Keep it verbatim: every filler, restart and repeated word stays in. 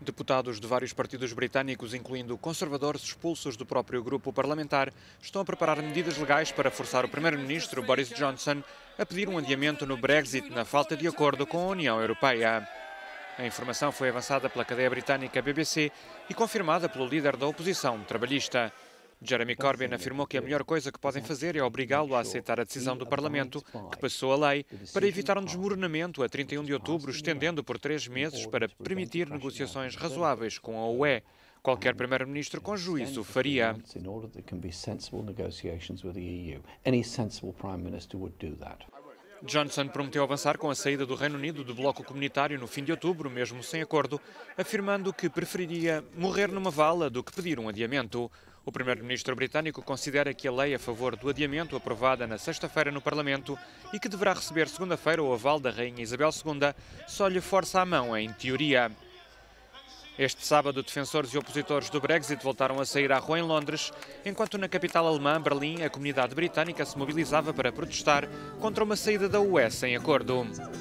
Deputados de vários partidos britânicos, incluindo conservadores expulsos do próprio grupo parlamentar, estão a preparar medidas legais para forçar o primeiro-ministro Boris Johnson a pedir um adiamento no Brexit na falta de acordo com a União Europeia. A informação foi avançada pela cadeia britânica B B C e confirmada pelo líder da oposição trabalhista. Jeremy Corbyn afirmou que a melhor coisa que podem fazer é obrigá-lo a aceitar a decisão do Parlamento, que passou a lei, para evitar um desmoronamento a trinta e um de outubro, estendendo por três meses para permitir negociações razoáveis com a U E. Qualquer primeiro-ministro com juízo faria. Johnson prometeu avançar com a saída do Reino Unido do bloco comunitário no fim de outubro, mesmo sem acordo, afirmando que preferiria morrer numa vala do que pedir um adiamento. O primeiro-ministro britânico considera que a lei a favor do adiamento, aprovada na sexta-feira no Parlamento e que deverá receber segunda-feira o aval da Rainha Isabel segunda, só lhe força a mão em teoria. Este sábado, defensores e opositores do Brexit voltaram a sair à rua em Londres, enquanto na capital alemã, Berlim, a comunidade britânica se mobilizava para protestar contra uma saída da U E sem acordo.